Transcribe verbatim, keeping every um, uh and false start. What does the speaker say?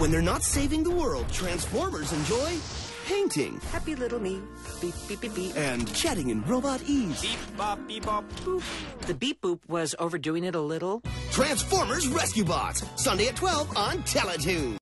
When they're not saving the world, Transformers enjoy painting. Happy little me. Beep, beep, beep, beep. And chatting in robot ease. Beep, bop, beep, bop, boop. The beep boop was overdoing it a little. Transformers Rescue Bots, Sunday at twelve on Teletoon.